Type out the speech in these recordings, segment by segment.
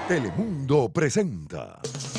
Telemundo presenta.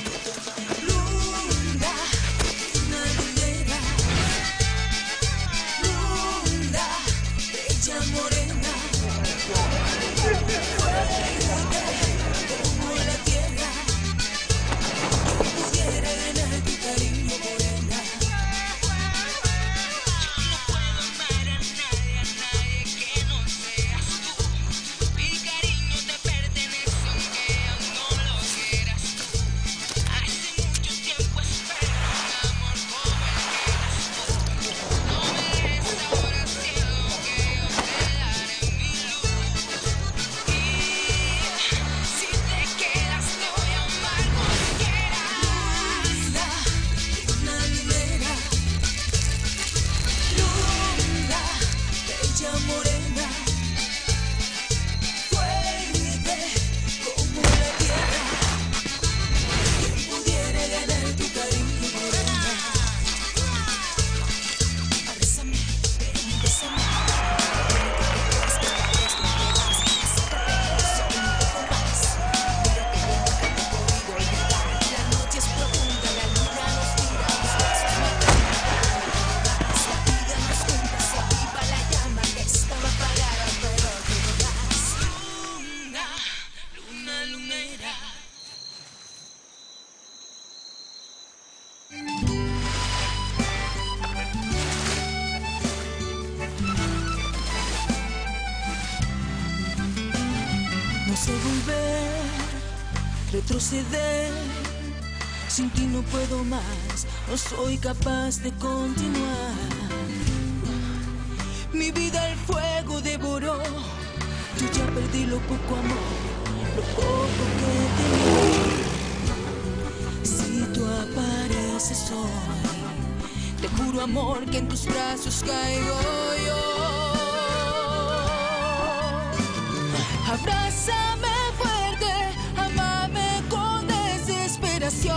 No sé volver, retroceder, sin ti no puedo más, no soy capaz de continuar. Mi vida el fuego devoró, yo ya perdí lo poco amor, lo poco que tenía. Si tú apareces hoy, te juro amor que en tus brazos caigo yo. Abrázame fuerte, amame con desesperación.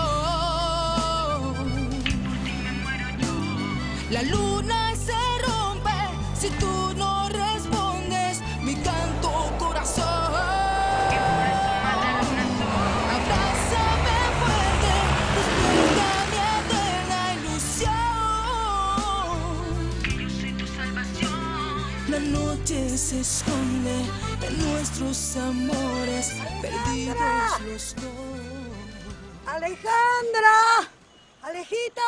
La luna se rompe si tú no respondes mi canto corazón. Abrázame fuerte, despierta mi eterna ilusión. Yo soy tu salvación. La noche se esconde en nuestros amores perdidos los dos. ¡Alejandra! ¡Alejita!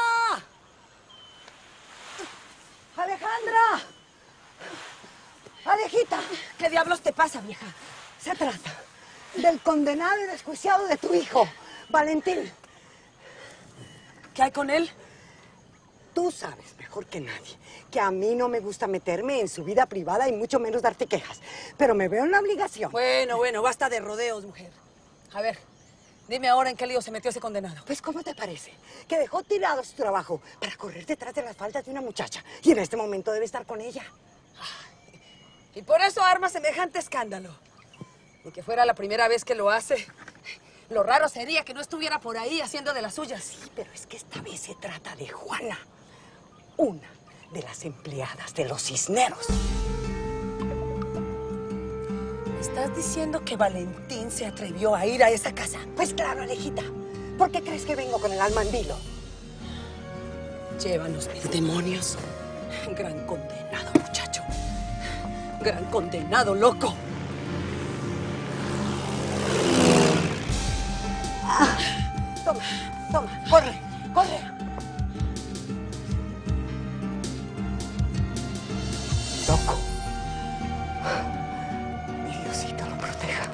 ¡Alejandra! ¡Alejita! ¿Qué diablos te pasa, vieja? Se trata del condenado y desjuiciado de tu hijo, Valentín. ¿Qué hay con él? Tú sabes mejor que nadie que a mí no me gusta meterme en su vida privada y mucho menos darte quejas, pero me veo en la obligación. Bueno, basta de rodeos, mujer. A ver, dime ahora en qué lío se metió ese condenado. Pues, ¿cómo te parece? Que dejó tirado su trabajo para correr detrás de las faldas de una muchacha y en este momento debe estar con ella. Y por eso arma semejante escándalo. Ni que fuera la primera vez que lo hace. Lo raro sería que no estuviera por ahí haciendo de las suyas. Sí, pero es que esta vez se trata de Juana, una de las empleadas de los Cisneros. ¿Estás diciendo que Valentín se atrevió a ir a esa casa? Pues claro, Alejita. ¿Por qué crees que vengo con el alma en vilo? Llévanos, mis demonios. Gran condenado, muchacho. Gran condenado, loco. Toma, toma, corre, corre. Loco. Mi Diosito lo proteja.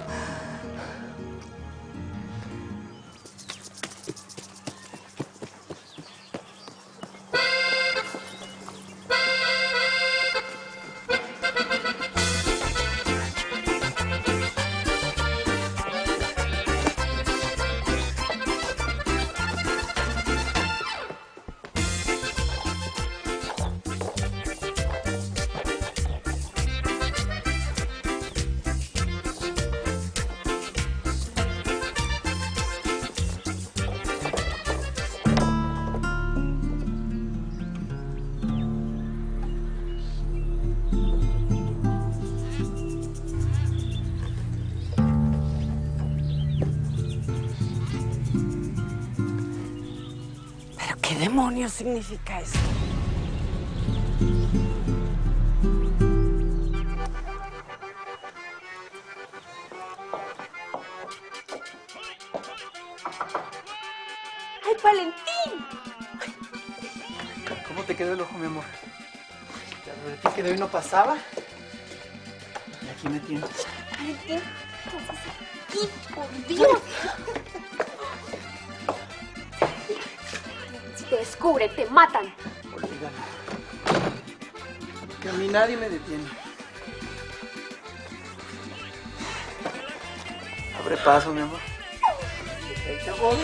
¿Qué demonios significa eso? ¡Ay, Valentín! ¿Cómo te quedó el ojo, mi amor? Te advertí que de hoy no pasaba. Y aquí me tienes. Valentín, ¿qué haces aquí? ¡Por Dios! Si te descubren, te matan. Olvídalo. Que a mí nadie me detiene. Abre paso, mi amor. Ahí te voy.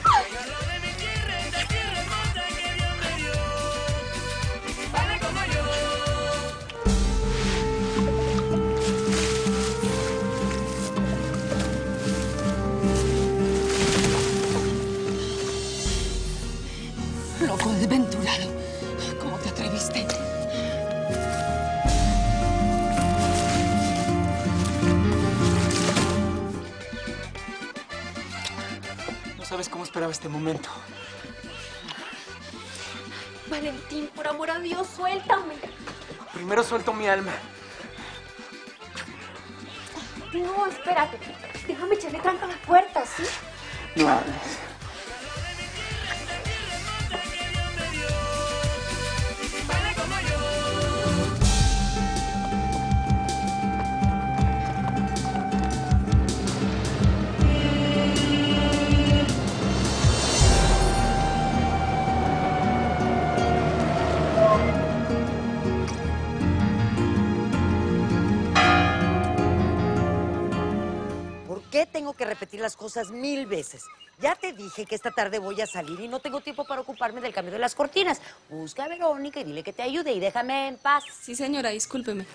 Loco desventurado. ¿Cómo te atreviste? No sabes cómo esperaba este momento. Valentín, por amor a Dios, suéltame. Primero suelto mi alma. No, espérate. Déjame echarle tranca a la puerta, ¿sí? No hables. ¿Por qué tengo que repetir las cosas 1000 veces? Ya te dije que esta tarde voy a salir y no tengo tiempo para ocuparme del cambio de las cortinas. Busca a Verónica y dile que te ayude y déjame en paz. Sí, señora, discúlpeme.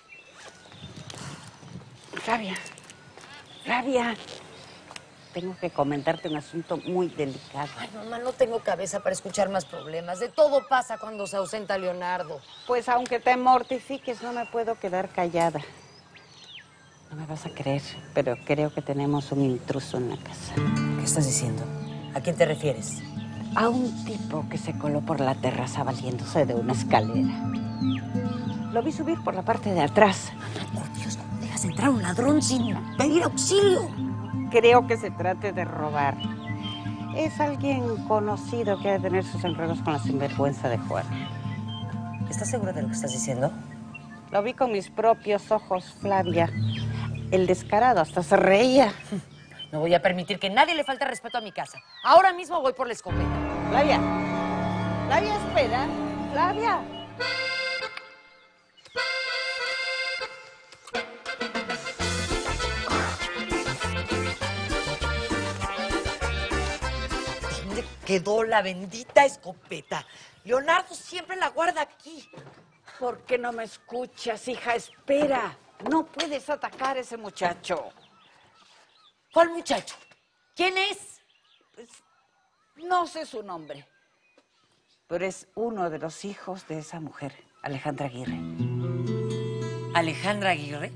Flavia, tengo que comentarte un asunto muy delicado. Ay, mamá, no tengo cabeza para escuchar más problemas. De todo pasa cuando se ausenta Leonardo. Pues aunque te mortifiques, no me puedo quedar callada. No me vas a creer, pero creo que tenemos un intruso en la casa. ¿Qué estás diciendo? ¿A quién te refieres? A un tipo que se coló por la terraza valiéndose de una escalera. Lo vi subir por la parte de atrás. Por Dios, ¿cómo dejas entrar a un ladrón sin pedir auxilio? Creo que se trate de robar. Es alguien conocido que ha de tener sus enredos con la sinvergüenza de Juan. ¿Estás segura de lo que estás diciendo? Lo vi con mis propios ojos, Flavia. El descarado hasta se reía. No voy a permitir que nadie le falte respeto a mi casa. Ahora mismo voy por la escopeta. Flavia. Flavia, espera. Flavia. ¿Dónde quedó la bendita escopeta? Leonardo siempre la guarda aquí. ¿Por qué no me escuchas, hija? Espera. No puedes atacar a ese muchacho. ¿Cuál muchacho? ¿Quién es? Pues, no sé su nombre, pero es uno de los hijos de esa mujer, Alejandra Aguirre. ¿Alejandra Aguirre?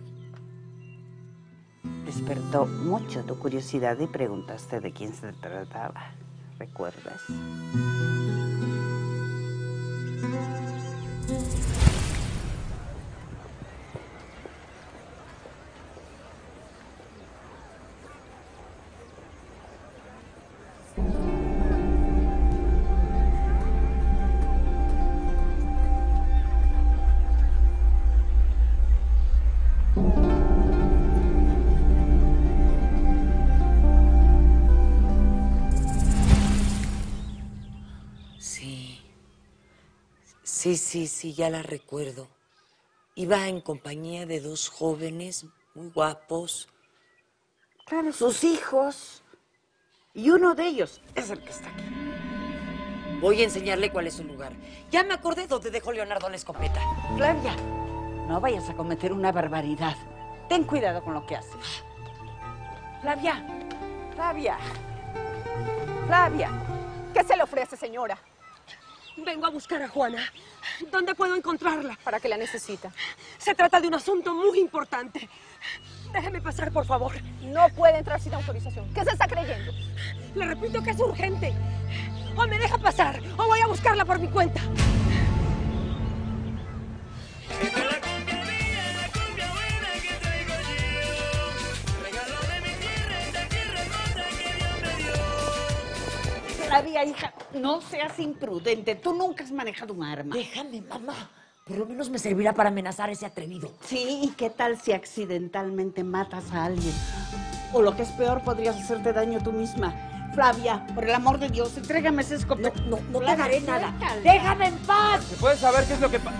Despertó mucho tu curiosidad y preguntaste de quién se trataba. ¿Recuerdas? Sí, ya la recuerdo. Iba en compañía de dos jóvenes muy guapos. Claro, sus hijos. Y uno de ellos es el que está aquí. Voy a enseñarle cuál es su lugar. Ya me acordé dónde dejó Leonardo la escopeta. Flavia, no vayas a cometer una barbaridad. Ten cuidado con lo que haces. Flavia, Flavia, Flavia. ¿Qué se le ofrece, señora? Vengo a buscar a Juana. ¿Dónde puedo encontrarla? ¿Para qué la necesita? Se trata de un asunto muy importante. Déjeme pasar, por favor. No puede entrar sin autorización. ¿Qué se está creyendo? Le repito que es urgente. O me deja pasar, o voy a buscarla por mi cuenta. Flavia, hija, no seas imprudente. Tú nunca has manejado un arma. Déjame, mamá. Por lo menos me servirá para amenazar a ese atrevido. Sí, ¿y qué tal si accidentalmente matas a alguien? O lo que es peor, podrías hacerte daño tú misma. Flavia, por el amor de Dios, entrégame ese escopeta. No te haré nada. ¡Déjame en paz! ¿Se puede saber qué es lo que pasa?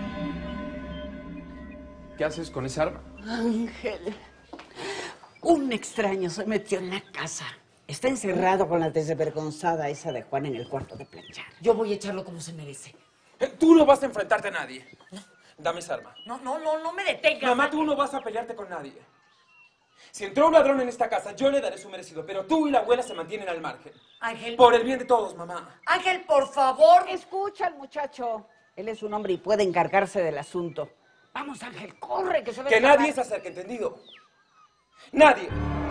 ¿Qué haces con esa arma? Ángel, un extraño se metió en la casa. Está encerrado con la desvergonzada esa de Juan en el cuarto de planchar. Yo voy a echarlo como se merece. Tú no vas a enfrentarte a nadie. Dame esa arma. No me detengas. Mamá, tú no vas a pelearte con nadie. Si entró un ladrón en esta casa, yo le daré su merecido, pero tú y la abuela se mantienen al margen. Ángel. Por el bien de todos, mamá. Ángel, por favor. Escucha al muchacho. Él es un hombre y puede encargarse del asunto. Vamos, Ángel, corre, que se ve. Que nadie se acerque, ¿entendido? Nadie.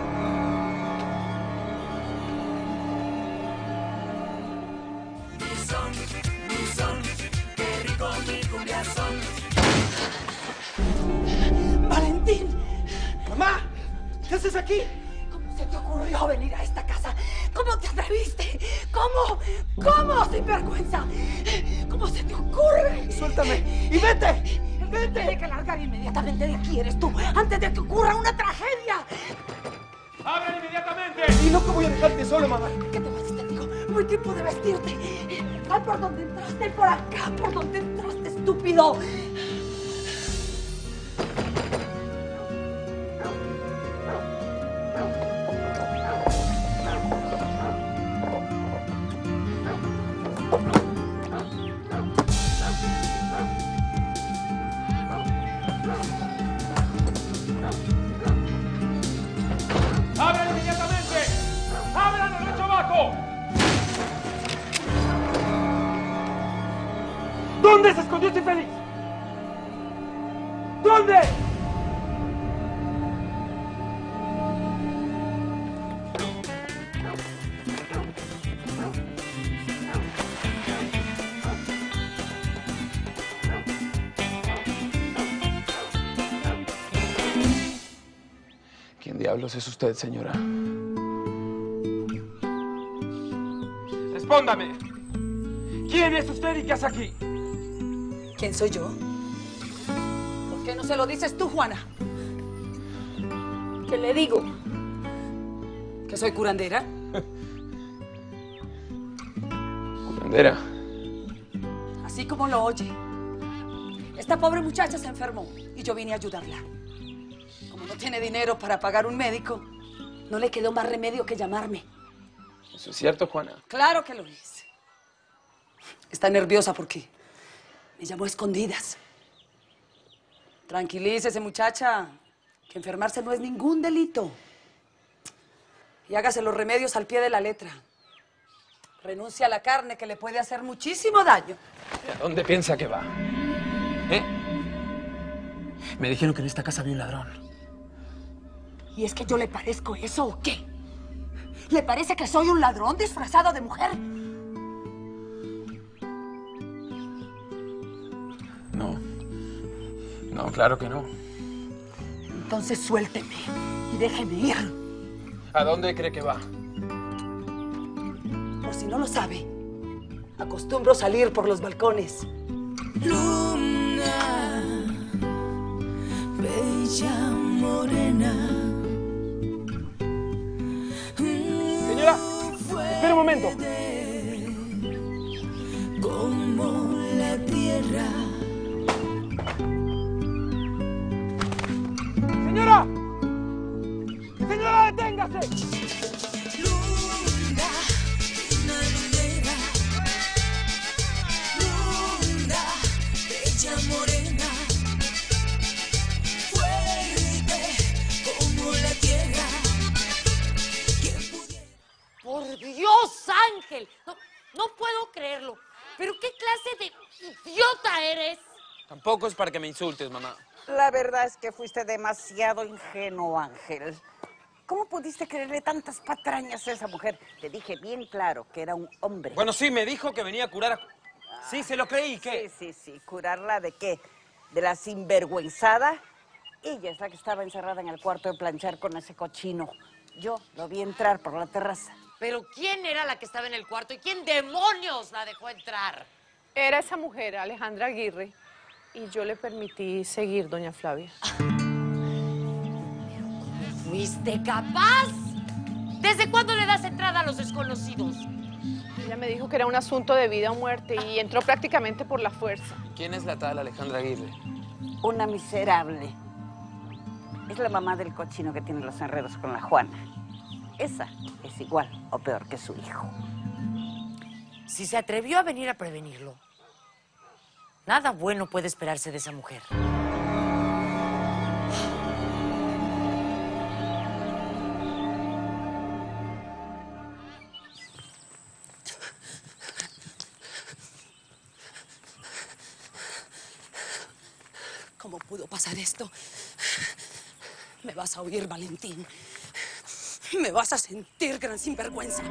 ¡Valentín! ¡Mamá! ¿Qué haces aquí? ¿Cómo se te ocurrió venir a esta casa? ¿Cómo te atreviste? ¿Cómo? ¡Sin vergüenza! ¿Cómo se te ocurre? ¡Suéltame! ¡Y vete! ¡Vete! Tienes que largar inmediatamente de aquí eres tú, antes de que ocurra una tragedia. ¡Abran inmediatamente! Y no que voy a dejarte solo, mamá. ¿Qué te vas, te digo? No hay tiempo de vestirte. Ay, por donde entraste, por acá, por donde entraste, estúpido. ¡Abran inmediatamente! ¡Abran el lecho abajo! ¿Dónde se escondió este infeliz? ¿Dónde? ¿Quién diablos es usted, señora? Respóndame. ¿Quién es usted y qué hace aquí? ¿Quién soy yo? ¿Por qué no se lo dices tú, Juana? ¿Qué le digo? ¿Que soy curandera? Curandera. Así como lo oye. Esta pobre muchacha se enfermó y yo vine a ayudarla. Como no tiene dinero para pagar un médico, no le quedó más remedio que llamarme. ¿Eso es cierto, Juana? Claro que lo es. Está nerviosa porque me llamó a escondidas. Tranquilícese, muchacha, que enfermarse no es ningún delito. Y hágase los remedios al pie de la letra. Renuncia a la carne que le puede hacer muchísimo daño. ¿A dónde piensa que va? ¿Eh? Me dijeron que en esta casa había un ladrón. ¿Y es que yo le parezco eso o qué? ¿Le parece que soy un ladrón disfrazado de mujer? No, claro que no. Entonces suélteme y déjeme ir. ¿A dónde cree que va? Por si no lo sabe, acostumbro salir por los balcones. Luna, bella morena. Señora, espera un momento. Como la tierra. ¡Señora! ¡Señora, deténgase! Luna, una lunera. Luna, bella morena. Fuerte como la tierra. ¿Quién pudiera? Por Dios, Ángel. No puedo creerlo. ¿Pero qué clase de idiota eres? Tampoco es para que me insultes, mamá. La verdad es que fuiste demasiado ingenuo, Ángel. ¿Cómo pudiste creerle tantas patrañas a esa mujer? Te dije bien claro que era un hombre. Bueno, sí, me dijo que venía a curar a... Sí, se lo creí, ¿qué? Sí. ¿Curarla de qué? ¿De la sinvergüenzada? Ella es la que estaba encerrada en el cuarto de planchar con ese cochino. Yo lo vi entrar por la terraza. Pero ¿quién era la que estaba en el cuarto y quién demonios la dejó entrar? Era esa mujer, Alejandra Aguirre, y yo le permití seguir, doña Flavia. ¿Fuiste capaz? ¿Desde cuándo le das entrada a los desconocidos? Ella me dijo que era un asunto de vida o muerte y entró prácticamente por la fuerza. ¿Quién es la tal Alejandra Aguirre? Una miserable. Es la mamá del cochino que tiene los enredos con la Juana. Esa es igual o peor que su hijo. Si se atrevió a venir a prevenirlo, nada bueno puede esperarse de esa mujer. ¿Cómo pudo pasar esto? Me vas a oír, Valentín. Me vas a sentir, gran sinvergüenza.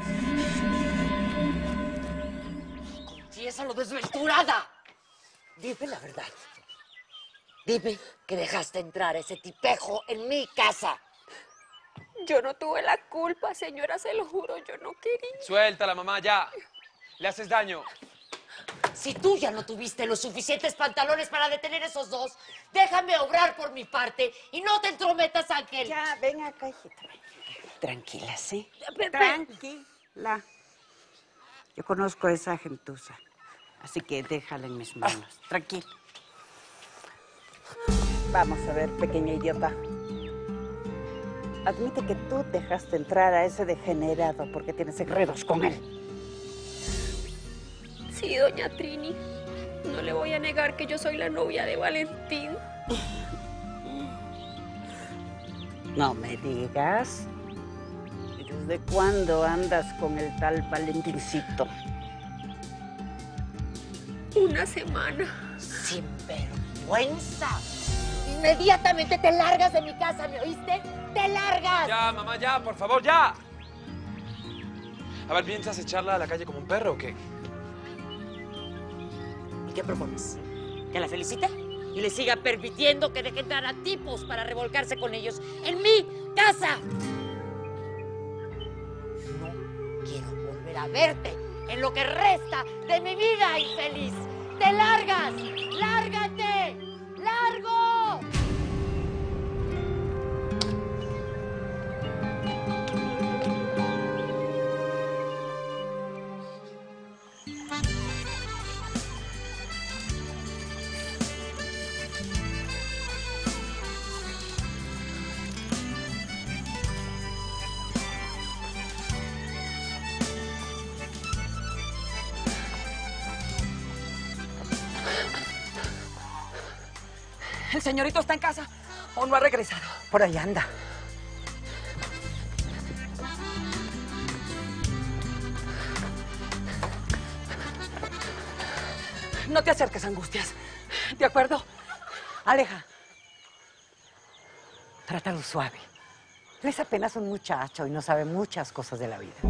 Confiésalo, desventurada. Dime la verdad. Dime que dejaste entrar a ese tipejo en mi casa. Yo no tuve la culpa, señora, se lo juro, yo no quería. Suéltala, mamá, ya. Le haces daño. Si tú ya no tuviste los suficientes pantalones para detener esos dos, déjame obrar por mi parte y no te entrometas, Ángel. Ya, ven acá, hijita. Tranquila, ¿sí? Pe- Tranquila. Yo conozco a esa gentuza, así que déjala en mis manos. Tranquila. Vamos a ver, pequeña idiota. Admite que tú dejaste entrar a ese degenerado porque tienes enredos con él. Sí, doña Trini. No le voy a negar que yo soy la novia de Valentín. No me digas. ¿Y desde cuándo andas con el tal Valentincito? Una semana. ¡Sinvergüenza! Inmediatamente te largas de mi casa, ¿me oíste? ¡Te largas! Ya, mamá, ya, por favor, ya. A ver, ¿piensas echarla a la calle como un perro o qué? ¿Y qué propones? ¿Que la felicite? ¿Y le siga permitiendo que deje entrar a tipos para revolcarse con ellos en mi casa? No quiero volver a verte en lo que resta de mi vida infeliz. ¡Te largas! ¡Lárgate! ¡Largo! ¿El señorito está en casa o no ha regresado? Por ahí anda. No te acerques, Angustias. ¿De acuerdo? Aleja. Trátalo suave. Él es apenas un muchacho y no sabe muchas cosas de la vida.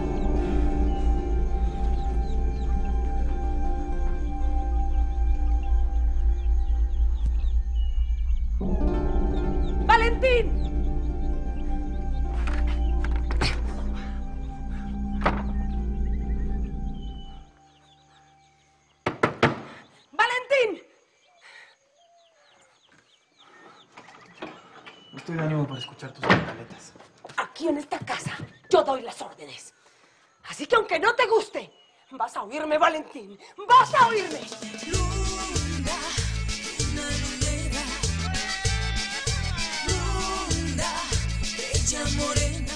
¡Valentín! ¡Valentín! No estoy de ánimo para escuchar tus pantaletas. Aquí en esta casa yo doy las órdenes. Así que aunque no te guste, vas a oírme, Valentín. ¡Vas a oírme! Luna, una lunera. Luna, bella morena.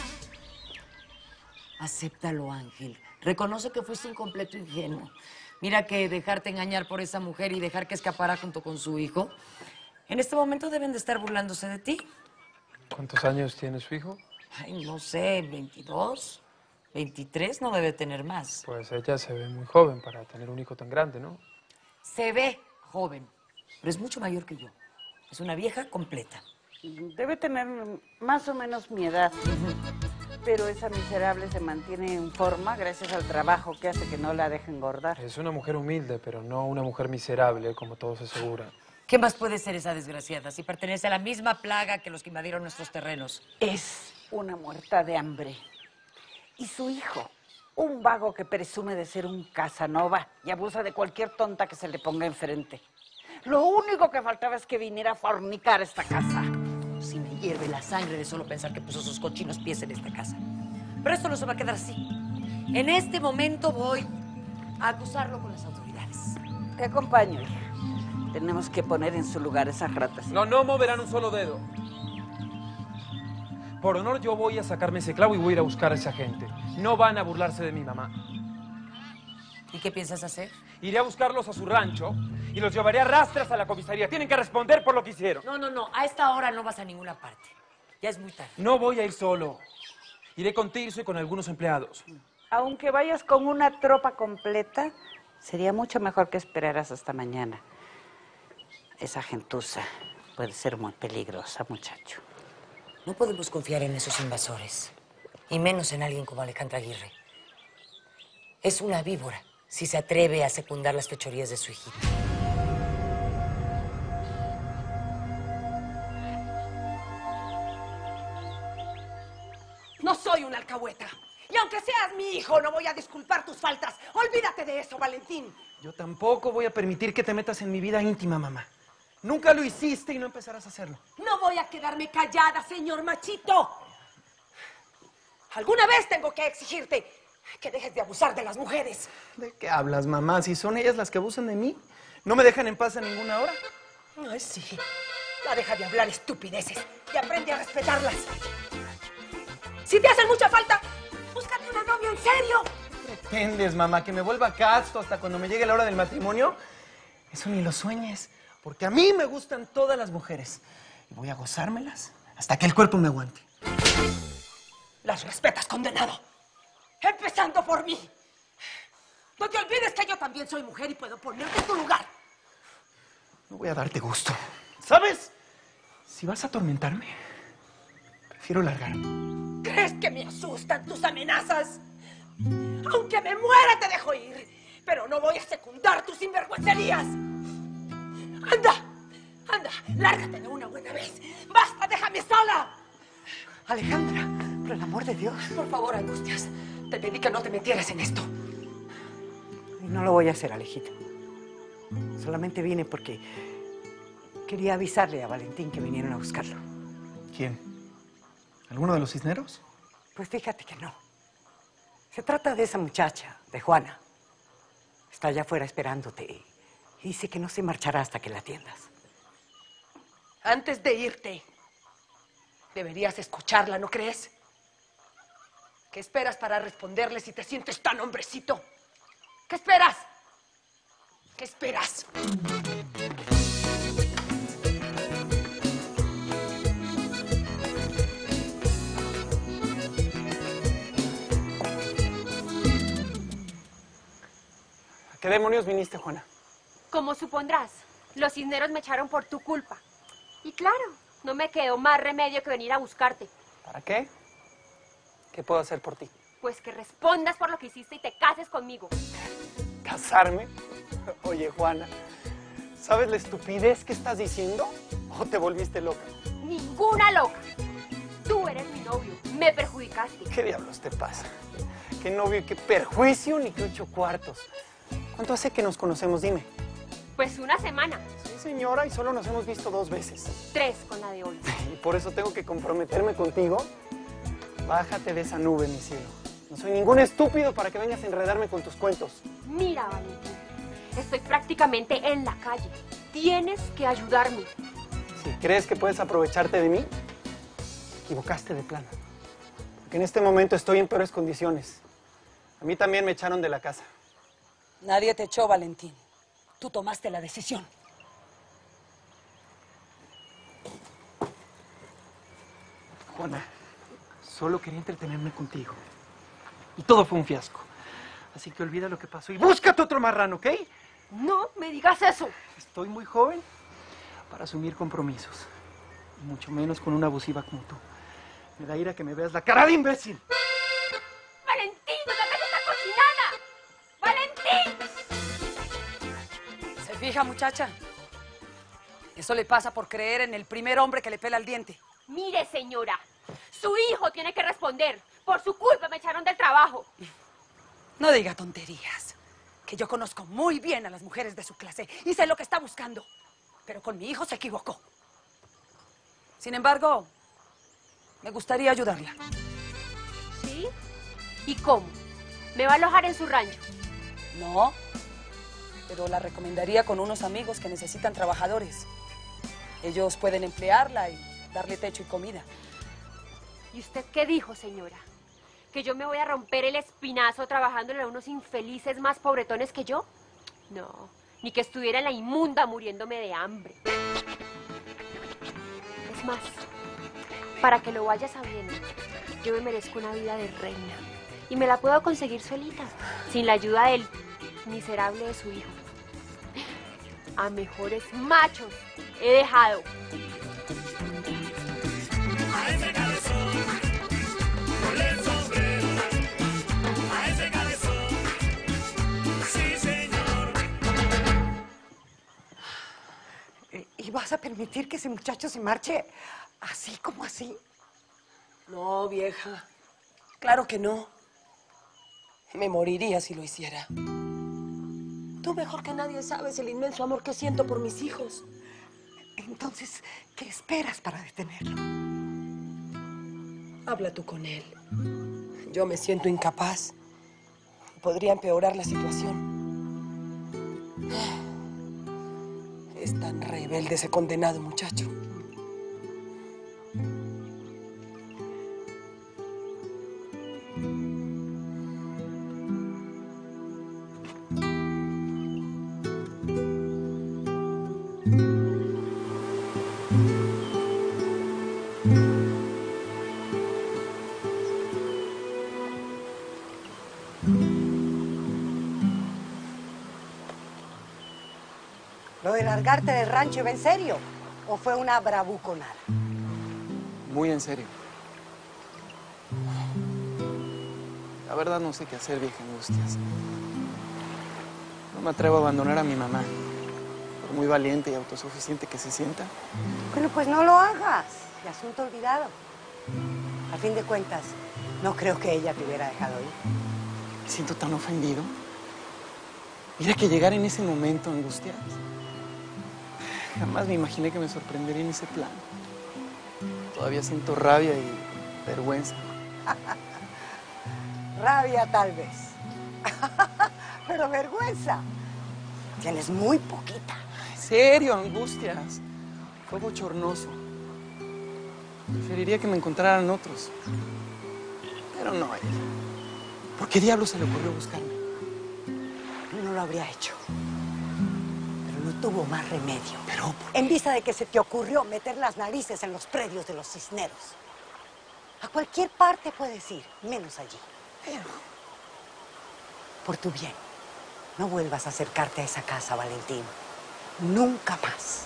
Acéptalo, Ángel. Reconoce que fuiste incompleto e ingenuo. Mira que dejarte engañar por esa mujer y dejar que escapara junto con su hijo, en este momento deben de estar burlándose de ti. ¿Cuántos años tiene su hijo? Ay, no sé, 22, 23, no debe tener más. Pues ella se ve muy joven para tener un hijo tan grande, ¿no? Se ve joven, pero es mucho mayor que yo. Es una vieja completa. Debe tener más o menos mi edad. Pero esa miserable se mantiene en forma gracias al trabajo que hace que no la deje engordar. Es una mujer humilde, pero no una mujer miserable, como todos aseguran. ¿Qué más puede ser esa desgraciada si pertenece a la misma plaga que los que invadieron nuestros terrenos? Es una muerta de hambre. Y su hijo, un vago que presume de ser un Casanova y abusa de cualquier tonta que se le ponga enfrente. Lo único que faltaba es que viniera a fornicar esta casa. Si me hierve la sangre de solo pensar que puso sus cochinos pies en esta casa. Pero esto no se va a quedar así. En este momento voy a acusarlo con las autoridades. Te acompaño, hija. Tenemos que poner en su lugar esas ratas. No moverán un solo dedo. Por honor, yo voy a sacarme ese clavo y voy a ir a buscar a esa gente. No van a burlarse de mi mamá. ¿Y qué piensas hacer? Iré a buscarlos a su rancho y los llevaré a rastras a la comisaría. Tienen que responder por lo que hicieron. No. A esta hora no vas a ninguna parte. Ya es muy tarde. No voy a ir solo. Iré con Tirso y con algunos empleados. Aunque vayas con una tropa completa, sería mucho mejor que esperaras hasta mañana. Esa gentuza puede ser muy peligrosa, muchacho. No podemos confiar en esos invasores. Y menos en alguien como Alejandra Aguirre. Es una víbora si se atreve a secundar las fechorías de su hijita. No soy una alcahueta. Y aunque seas mi hijo, no voy a disculpar tus faltas. Olvídate de eso, Valentín. Yo tampoco voy a permitir que te metas en mi vida íntima, mamá. Nunca lo hiciste y no empezarás a hacerlo. No voy a quedarme callada, señor Machito. Alguna vez tengo que exigirte que dejes de abusar de las mujeres. ¿De qué hablas, mamá? Si son ellas las que abusan de mí, ¿no me dejan en paz a ninguna hora? Ay, sí. Ya deja de hablar estupideces y aprende a respetarlas. Si te hacen mucha falta, búscate una novia en serio. ¿Pretendes, mamá, que me vuelva casto hasta cuando me llegue la hora del matrimonio? Eso ni lo sueñes, porque a mí me gustan todas las mujeres. Y voy a gozármelas hasta que el cuerpo me aguante. Las respetas, condenado. Empezando por mí. No te olvides que yo también soy mujer y puedo ponerte en tu lugar. No voy a darte gusto. ¿Sabes? Si vas a atormentarme, prefiero largarme. ¿Crees que me asustan tus amenazas? Aunque me muera te dejo ir, pero no voy a secundar tus sinvergüencerías. ¡Anda! ¡Lárgate de una buena vez! ¡Basta! ¡Déjame sola! Alejandra, por el amor de Dios. Por favor, Angustias, te pedí que no te metieras en esto. Y no lo voy a hacer, Alejita. Solamente vine porque quería avisarle a Valentín que vinieron a buscarlo. ¿Quién? ¿Alguno de los cisneros? Pues fíjate que no. Se trata de esa muchacha, de Juana. Está allá afuera esperándote y dice que no se marchará hasta que la atiendas. Antes de irte, deberías escucharla, ¿no crees? ¿Qué esperas para responderle si te sientes tan hombrecito? ¿Qué esperas? ¿Qué esperas? ¿A qué demonios viniste, Juana? Como supondrás, los cisneros me echaron por tu culpa. Y claro, no me quedó más remedio que venir a buscarte. ¿Para qué? ¿Qué puedo hacer por ti? Pues que respondas por lo que hiciste y te cases conmigo. ¿Casarme? Oye, Juana, ¿sabes la estupidez que estás diciendo? ¿O te volviste loca? Ninguna loca. Tú eres mi novio. Me perjudicaste. ¿Qué diablos te pasa? ¿Qué novio, qué perjuicio, ni qué 8 cuartos? ¿Cuánto hace que nos conocemos? Dime. Pues una semana. Sí, señora, y solo nos hemos visto 2 veces. 3 con la de hoy. ¿Y por eso tengo que comprometerme contigo? Bájate de esa nube, mi cielo. No soy ningún estúpido para que vengas a enredarme con tus cuentos. Mira, Valentín, estoy prácticamente en la calle. Tienes que ayudarme. Si crees que puedes aprovecharte de mí, te equivocaste de plano. Porque en este momento estoy en peores condiciones. A mí también me echaron de la casa. Nadie te echó, Valentín. Tú tomaste la decisión. Juana, solo quería entretenerme contigo. Y todo fue un fiasco. Así que olvida lo que pasó y búscate otro marrano, ¿ok? No me digas eso. Estoy muy joven para asumir compromisos. Y mucho menos con una abusiva como tú. Me da ira que me veas la cara de imbécil. ¡Valentín, no te metas esa cochinada! ¡Valentín! ¿Se fija, muchacha? Eso le pasa por creer en el primer hombre que le pela el diente. Mire, señora, su hijo tiene que responder. Por su culpa me echaron del trabajo. No diga tonterías, que yo conozco muy bien a las mujeres de su clase y sé lo que está buscando. Pero con mi hijo se equivocó. Sin embargo, me gustaría ayudarla. ¿Sí? ¿Y cómo? ¿Me va a alojar en su rancho? No, pero la recomendaría con unos amigos que necesitan trabajadores. Ellos pueden emplearla y darle techo y comida. ¿Y usted qué dijo, señora? ¿Que yo me voy a romper el espinazo trabajándole a unos infelices más pobretones que yo? No, ni que estuviera en la inmunda muriéndome de hambre. Es más, para que lo vaya sabiendo, yo me merezco una vida de reina. Y me la puedo conseguir solita, sin la ayuda del miserable de su hijo. A mejores machos he dejado. A ese cabezón, con el sombrero. A ese cabezón, sí señor. ¿Y vas a permitir que ese muchacho se marche así como así? No, vieja. Claro que no. Me moriría si lo hiciera. Tú mejor que nadie sabes el inmenso amor que siento por mis hijos. Entonces, ¿qué esperas para detenerlo? Habla tú con él. Yo me siento incapaz. Podría empeorar la situación. Es tan rebelde ese condenado muchacho. ¿Lo de largarte del rancho iba en serio? ¿O fue una bravuconada? Muy en serio. La verdad no sé qué hacer, vieja Angustias. No me atrevo a abandonar a mi mamá. Por muy valiente y autosuficiente que se sienta. Bueno, pues no lo hagas. De asunto olvidado. A fin de cuentas, no creo que ella te hubiera dejado ir. Me siento tan ofendido. Mira que llegar en ese momento, Angustias. Jamás me imaginé que me sorprendería en ese plan. Todavía siento rabia y vergüenza. Rabia tal vez. Pero vergüenza. Tienes muy poquita. En serio, Angustias. Fue bochornoso. Preferiría que me encontraran otros. Pero no él. ¿Por qué diablos se le ocurrió buscarme? No lo habría hecho. Pero no tuvo más remedio. Pero en vista de que se te ocurrió meter las narices en los predios de los Cisneros. A cualquier parte puedes ir, menos allí. Pero por tu bien, no vuelvas a acercarte a esa casa, Valentín. Nunca más.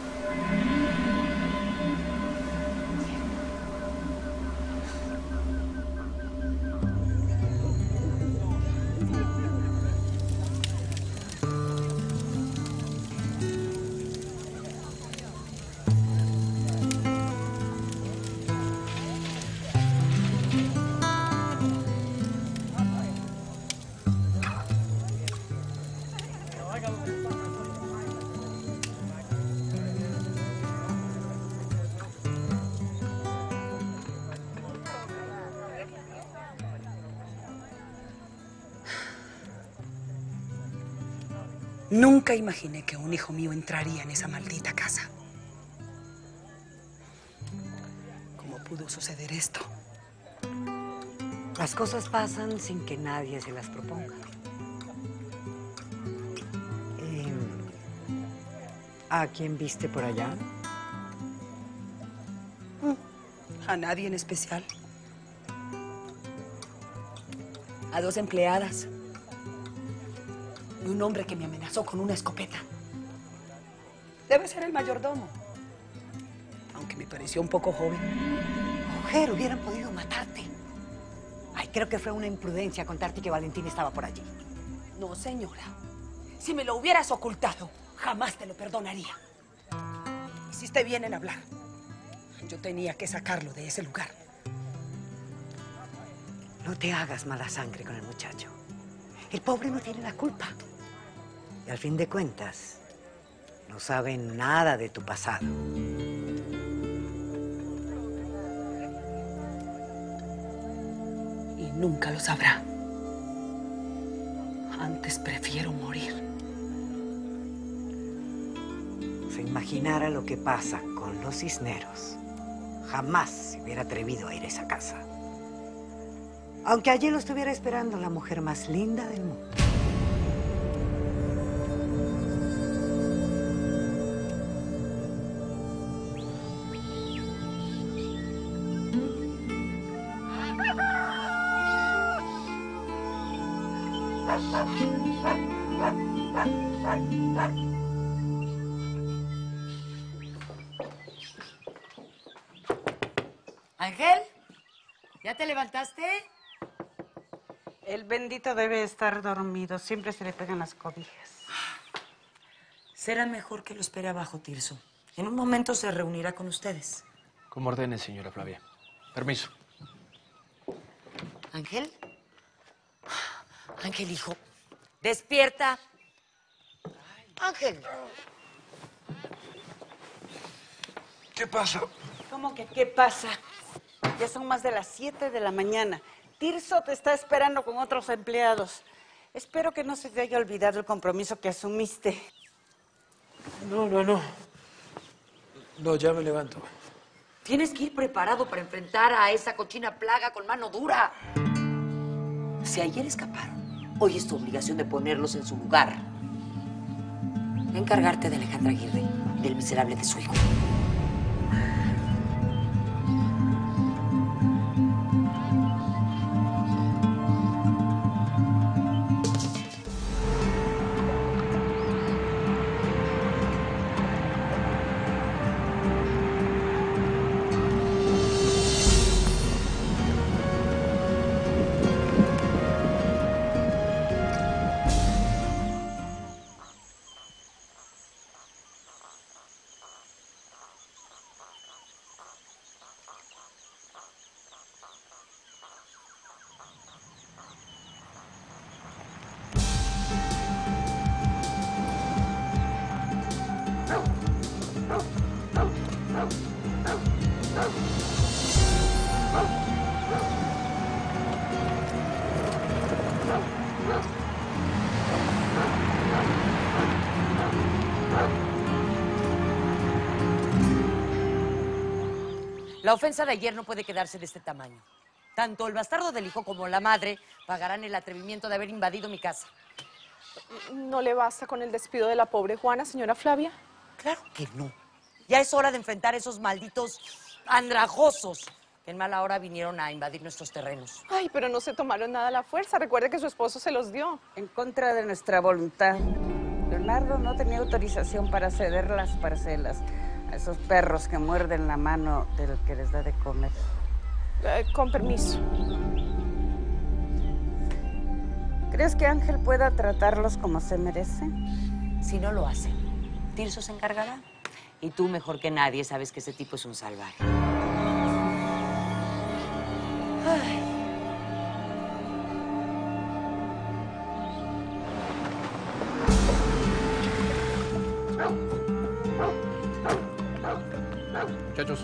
Nunca imaginé que un hijo mío entraría en esa maldita casa. ¿Cómo pudo suceder esto? Las cosas pasan sin que nadie se las proponga. ¿A quién viste por allá? A nadie en especial. A dos empleadas. Y un hombre que me amenazó con una escopeta. Debe ser el mayordomo. Aunque me Me pareció un poco joven. Mujer, hubieran podido matarte. Ay, creo que fue una imprudencia contarte que Valentín estaba por allí. No, señora. Si me lo hubieras ocultado, jamás te lo perdonaría. Hiciste bien en hablar. Yo tenía que sacarlo de ese lugar. No te hagas mala sangre con el muchacho. El pobre no tiene la culpa. Y al fin de cuentas, no saben nada de tu pasado. Y nunca lo sabrá. Antes prefiero morir. Se imaginara lo que pasa con los Cisneros. Jamás se hubiera atrevido a ir a esa casa. Aunque allí lo estuviera esperando la mujer más linda del mundo. Ángel, ¿ya te levantaste? El bendito debe estar dormido. Siempre se le pegan las cobijas. Será mejor que lo espere abajo, Tirso. En un momento se reunirá con ustedes. Como ordene, señora Flavia. Permiso. ¿Ángel? Ángel, hijo. Despierta. Ángel. ¿Qué pasa? ¿Cómo que qué pasa? Ya son más de las 7 de la mañana. Tirso te está esperando con otros empleados. Espero que no se te haya olvidado el compromiso que asumiste. No. No, ya me levanto. Tienes que ir preparado para enfrentar a esa cochina plaga con mano dura. Si ayer escaparon, hoy es tu obligación de ponerlos en su lugar. Encargarte de Alejandra Aguirre y del miserable de su hijo. La ofensa de ayer no puede quedarse de este tamaño. Tanto el bastardo del hijo como la madre pagarán el atrevimiento de haber invadido mi casa. ¿No le basta con el despido de la pobre Juana, señora Flavia? Claro que no. Ya es hora de enfrentar a esos malditos andrajosos que en mala hora vinieron a invadir nuestros terrenos. Ay, pero no se tomaron nada a la fuerza. Recuerde que su esposo se los dio. En contra de nuestra voluntad. Leonardo no tenía autorización para ceder las parcelas a esos perros que muerden la mano del que les da de comer. Con permiso. ¿Crees que Ángel pueda tratarlos como se merecen? Si no lo hace, Tirso se encargará. Y tú, mejor que nadie, sabes que ese tipo es un salvaje. Ay. Muchachos.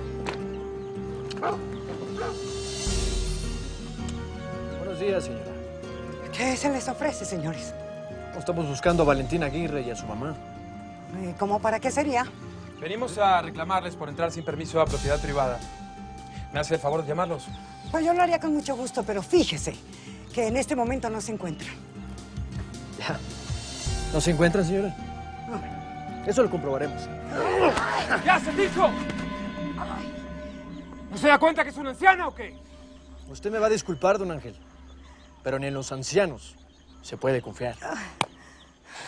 Buenos días, señora. ¿Qué se les ofrece, señores? Estamos buscando a Valentín Aguirre y a su mamá. ¿Cómo para qué sería? Venimos a reclamarles por entrar sin permiso a propiedad privada. ¿Me hace el favor de llamarlos? Pues yo lo haría con mucho gusto, pero fíjese que en este momento no se encuentran. Ya. ¿No se encuentra, señora? No. Eso lo comprobaremos. ¿Qué hace, Tirso? ¿No se da cuenta que es una anciana o qué? Usted me va a disculpar, don Ángel, pero ni en los ancianos se puede confiar.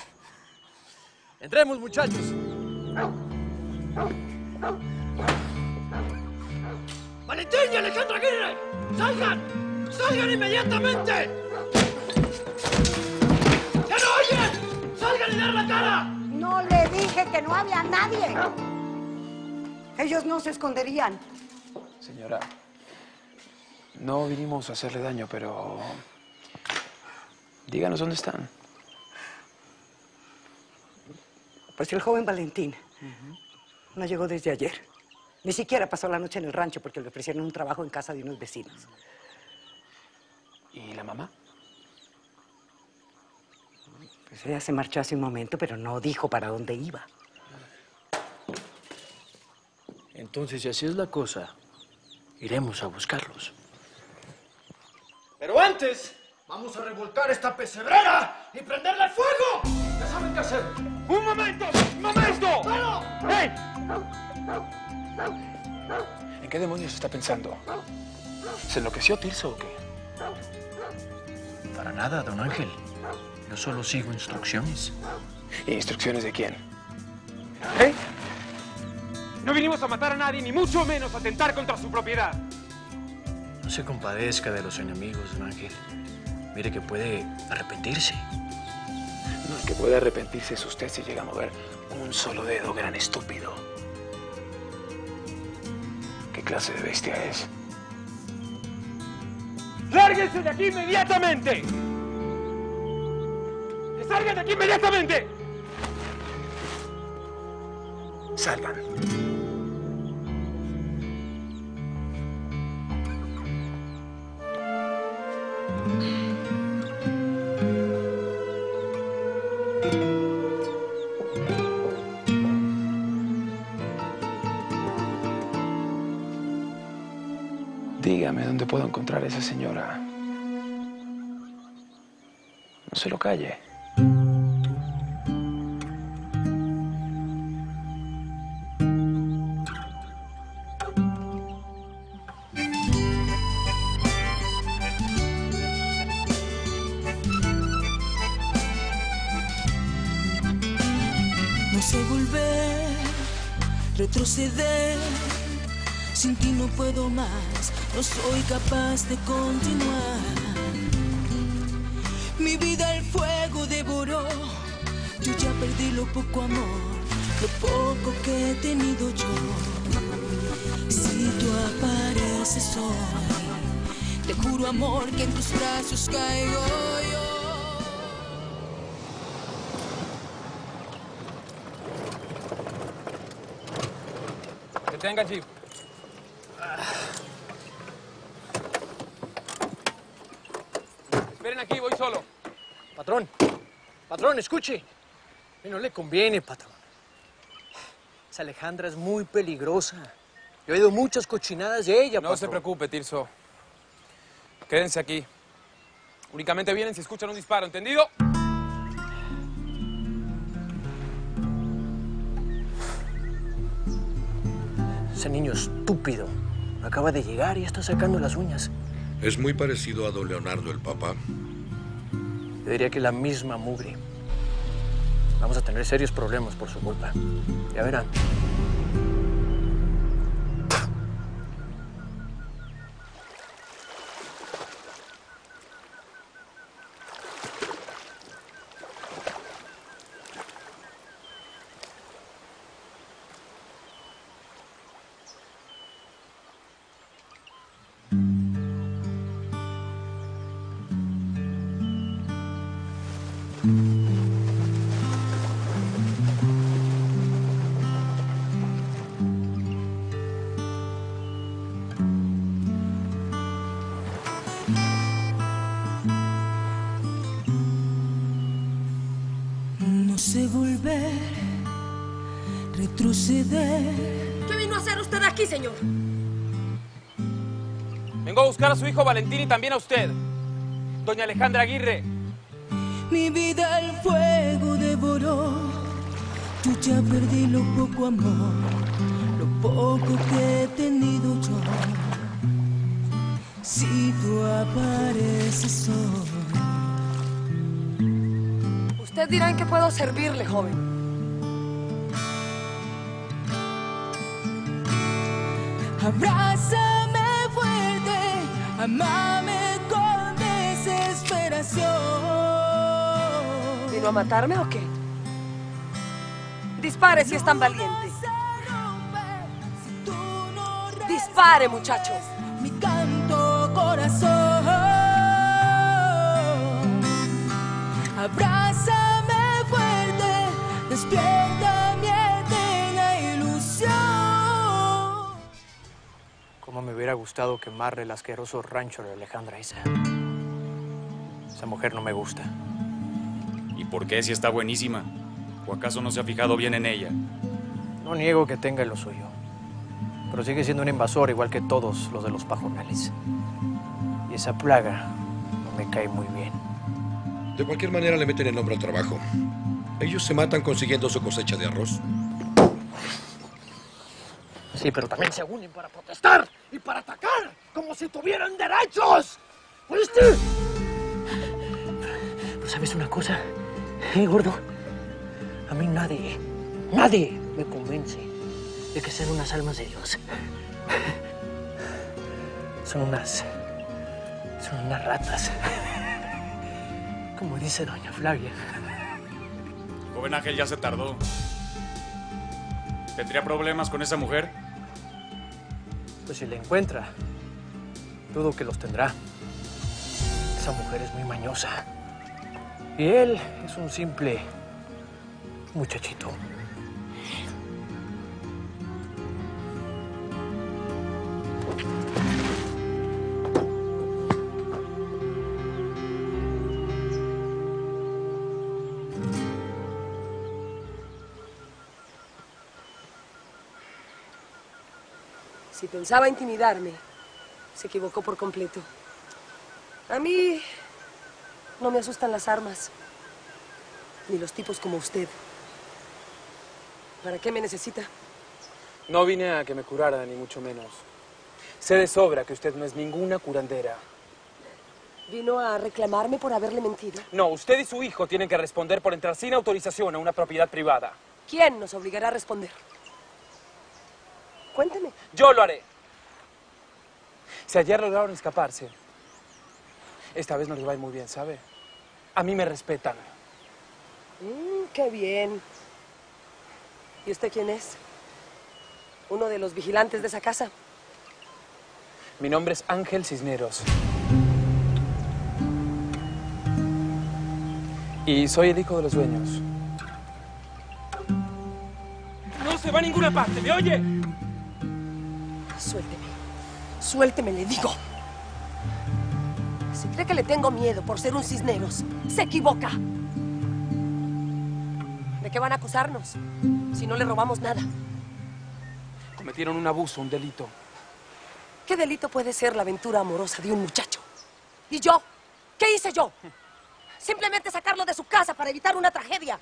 Entremos, muchachos. ¡Valentín y Alejandra Aguirre! ¡Salgan! ¡Salgan inmediatamente! ¡Ya no oyen! ¡Salgan y dar la cara! No le dije que no había nadie. Ellos no se esconderían. Señora, no vinimos a hacerle daño, pero... díganos dónde están. Pues el joven Valentín no llegó desde ayer. Ni siquiera pasó la noche en el rancho porque le ofrecieron un trabajo en casa de unos vecinos. ¿Y la mamá? Pues ella se marchó hace un momento, pero no dijo para dónde iba. Entonces, si así es la cosa, iremos a buscarlos. Pero antes, vamos a revolcar esta pesebrera y prenderle fuego. Ya saben qué hacer. ¡Un momento! ¡Un momento! ¡Bueno! ¡Hey! ¿En qué demonios está pensando? ¿Se enloqueció Tirso o qué? Para nada, don Ángel. Yo solo sigo instrucciones. ¿Instrucciones de quién? ¿Eh? No vinimos a matar a nadie, ni mucho menos a atentar contra su propiedad. No se compadezca de los enemigos, don Ángel. Mire que puede arrepentirse. No, el que puede arrepentirse es usted si llega a mover un solo dedo, gran estúpido. ¿Qué clase de bestia es? ¡Lárguense de aquí inmediatamente! ¡Salgan de aquí inmediatamente! Salgan. Dígame dónde puedo encontrar a esa señora. No se lo calle. No sé volver, retroceder. Sin ti no puedo más, no soy capaz de continuar. Mi vida el fuego devoró, yo ya perdí lo poco amor, lo poco que he tenido yo. Si tú apareces hoy, te juro amor que en tus brazos caigo yo. Detenga el jeep. Esperen aquí, voy solo. Patrón, patrón, escuche. No le conviene, patrón. Esa Alejandra es muy peligrosa. Yo he oído muchas cochinadas de ella, No patrón. se preocupe, Tirso. Quédense aquí. Únicamente vienen si escuchan un disparo, ¿entendido? Ese niño estúpido acaba de llegar y está sacando las uñas. Es muy parecido a don Leonardo, el papá. Yo diría que la misma mugre. Vamos a tener serios problemas por su culpa. Ya verán. No sé volver, retroceder. ¿Qué vino a hacer usted aquí, señor? Vengo a buscar a su hijo Valentín y también a usted, doña Alejandra Aguirre. Mi vida el fuego devoró. Yo ya perdí lo poco amor, lo poco que he tenido yo. Si tú apareces hoy. Usted dirá en qué puedo servirle, joven. Abrázame Amame con desesperación. ¿Vino a matarme o qué? Dispare si es tan valiente. Dispare, muchacho. Mi canto corazón. Abrázame fuerte, despierta mi eterna ilusión. Cómo me hubiera gustado quemarle el asqueroso rancho de Alejandra esa. Esa mujer no me gusta. ¿Y por qué si está buenísima? ¿O acaso no se ha fijado bien en ella? No niego que tenga lo suyo. Pero sigue siendo un invasor igual que todos los de los pajonales. Y esa plaga no me cae muy bien. De cualquier manera le meten el nombre al trabajo. Ellos se matan consiguiendo su cosecha de arroz. Sí, pero también se unen para protestar y para atacar, como si tuvieran derechos. ¿Oíste? Pero ¿sabes una cosa? Gordo, a mí nadie me convence de que sean unas almas de Dios. Son unas ratas. Como dice doña Flavia. Joven Ángel ya se tardó. ¿Tendría problemas con esa mujer? Pues si la encuentra, dudo que los tendrá. Esa mujer es muy mañosa. Y él es un simple muchachito. Si pensaba intimidarme, se equivocó por completo. A mí no me asustan las armas, ni los tipos como usted. ¿Para qué me necesita? No vine a que me curara, ni mucho menos. Sé de sobra que usted no es ninguna curandera. ¿Vino a reclamarme por haberle mentido? No, usted y su hijo tienen que responder por entrar sin autorización a una propiedad privada. ¿Quién nos obligará a responder? Cuénteme. Yo lo haré. Si ayer lograron escaparse, esta vez no les va a ir muy bien, ¿sabe? A mí me respetan. Qué bien. ¿Y usted quién es? ¿Uno de los vigilantes de esa casa? Mi nombre es Ángel Cisneros. Y soy el hijo de los dueños. No se va a ninguna parte, ¿me oye? Suélteme. Suélteme, le digo. Si cree que le tengo miedo por ser un Cisneros, se equivoca. ¿De qué van a acusarnos si no le robamos nada? Cometieron un abuso, un delito. ¿Qué delito puede ser la aventura amorosa de un muchacho? ¿Y yo? ¿Qué hice yo? Simplemente sacarlo de su casa para evitar una tragedia.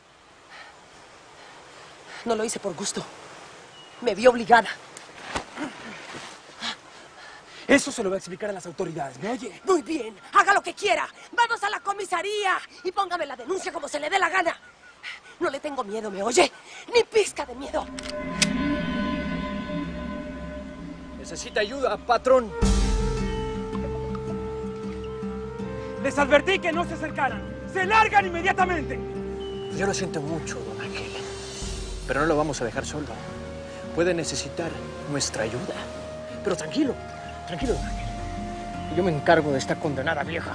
No lo hice por gusto. Me vi obligada. Eso se lo voy a explicar a las autoridades, ¿me oye? Muy bien, haga lo que quiera. Vamos a la comisaría y póngame la denuncia como se le dé la gana. No le tengo miedo, ¿me oye? Ni pizca de miedo. Necesita ayuda, patrón. Les advertí que no se acercaran. ¡Se largan inmediatamente! Yo lo siento mucho, don Ángel. Pero no lo vamos a dejar solo. Puede necesitar nuestra ayuda. Pero tranquilo, tranquilo, don Ángel. Yo me encargo de esta condenada vieja.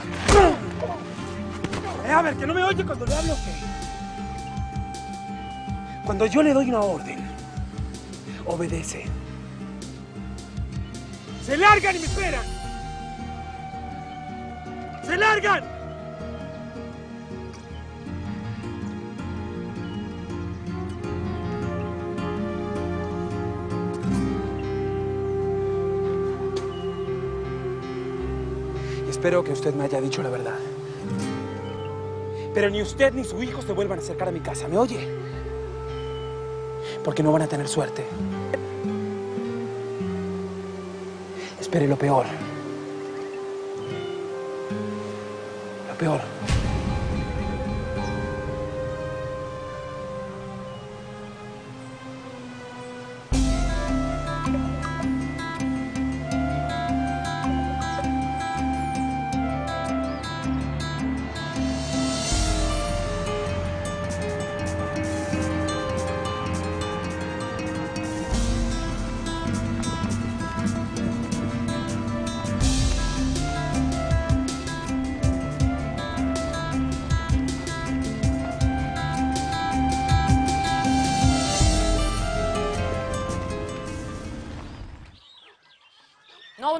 A ver, que no me oye cuando le hablo, ¿qué? Cuando yo le doy una orden, obedece. ¡Se largan y me esperan! ¡Se largan! Y espero que usted me haya dicho la verdad. Pero ni usted ni su hijo se vuelvan a acercar a mi casa, ¿me oye? Porque no van a tener suerte. Espere lo peor. Lo peor.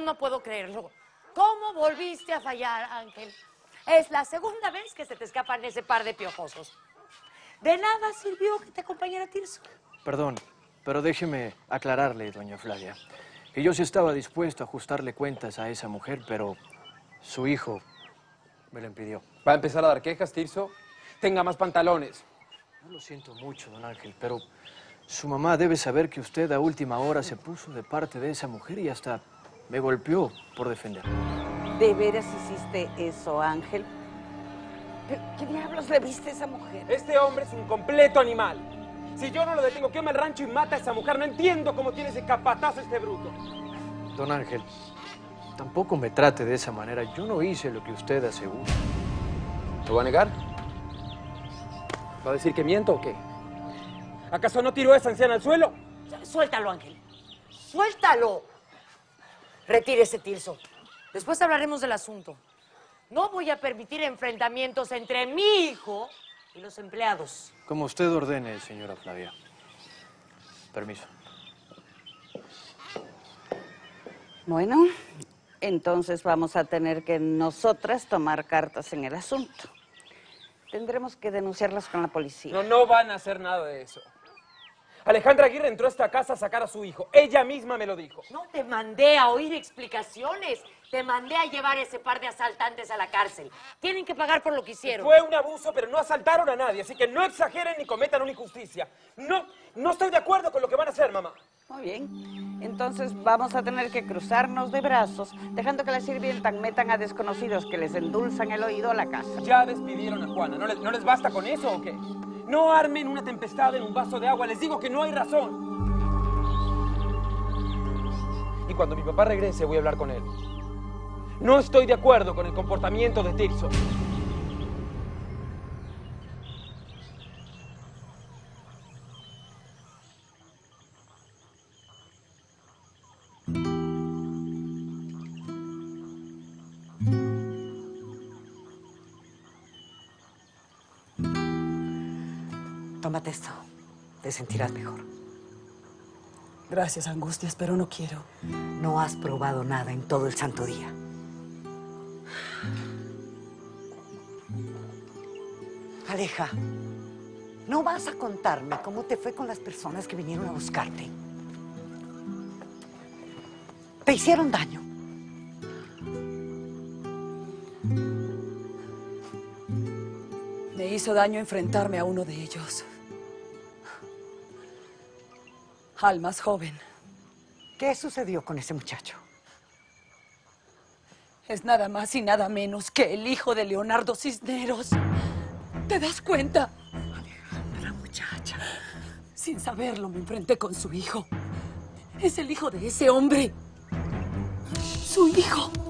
no puedo creerlo. ¿Cómo volviste a fallar, Ángel? Es la segunda vez que se te escapan ese par de piojosos. De nada sirvió que te acompañara Tirso. Perdón, pero déjeme aclararle, doña Flavia, que yo sí estaba dispuesto a ajustarle cuentas a esa mujer, pero su hijo me lo impidió. ¿Va a empezar a dar quejas, Tirso? Tenga más pantalones. No lo siento mucho, don Ángel, pero su mamá debe saber que usted a última hora se puso de parte de esa mujer y hasta me golpeó por defenderla. ¿De veras hiciste eso, Ángel? ¿Pero qué diablos le viste a esa mujer? Este hombre es un completo animal. Si yo no lo detengo, quema el rancho y mata a esa mujer. No entiendo cómo tiene ese capatazo este bruto. Don Ángel, tampoco me trate de esa manera. Yo no hice lo que usted asegura. ¿Lo va a negar? ¿Va a decir que miento o qué? ¿Acaso no tiró a esa anciana al suelo? Suéltalo, Ángel. ¡Suéltalo! Retírese, Tirso. Después hablaremos del asunto. No voy a permitir enfrentamientos entre mi hijo y los empleados. Como usted ordene, señora Flavia. Permiso. Bueno, entonces vamos a tener que nosotras tomar cartas en el asunto. Tendremos que denunciarlas con la policía. No van a hacer nada de eso. Alejandra Aguirre entró a esta casa a sacar a su hijo. Ella misma me lo dijo. No te mandé a oír explicaciones. Te mandé a llevar ese par de asaltantes a la cárcel. Tienen que pagar por lo que hicieron. Fue un abuso, pero no asaltaron a nadie. Así que no exageren ni cometan una injusticia. No estoy de acuerdo con lo que van a hacer, mamá. Muy bien. Entonces vamos a tener que cruzarnos de brazos, dejando que la sirvienta metan a desconocidos que les endulzan el oído a la casa. Ya despidieron a Juana. ¿No les basta con eso o qué? No armen una tempestad en un vaso de agua. Les digo que no hay razón. Y cuando mi papá regrese voy a hablar con él. No estoy de acuerdo con el comportamiento de Tirso. Tómate esto. Te sentirás mejor. Gracias, Angustias, pero no quiero. No has probado nada en todo el santo día. Aleja, ¿no vas a contarme cómo te fue con las personas que vinieron a buscarte? ¿Te hicieron daño? Me hizo daño enfrentarme a uno de ellos. Al más joven. ¿Qué sucedió con ese muchacho? Es nada más y nada menos que el hijo de Leonardo Cisneros. ¿Te das cuenta? Alejandra, muchacha. Sin saberlo me enfrenté con su hijo. Es el hijo de ese hombre. Su hijo.